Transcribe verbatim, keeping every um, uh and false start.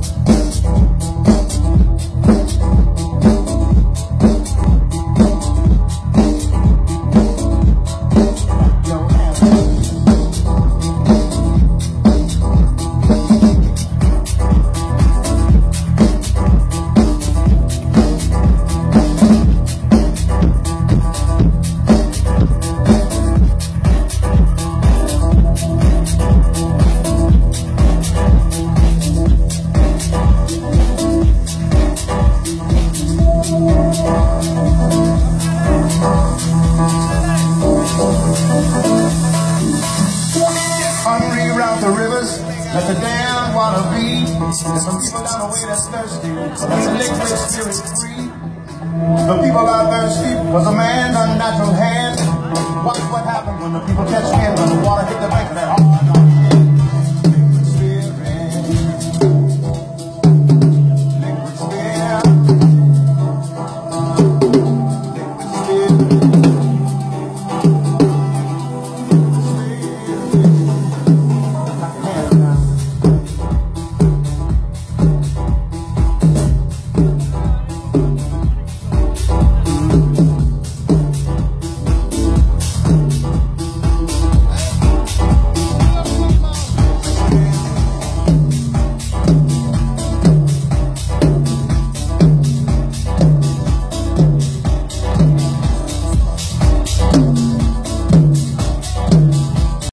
Let the damn water be. There's some people down the way that's thirsty, so that's a liquid spirit free. The people are thirsty was a man's unnatural hand. Watch what happens when the people catch wind when the water hit the bank of that hard.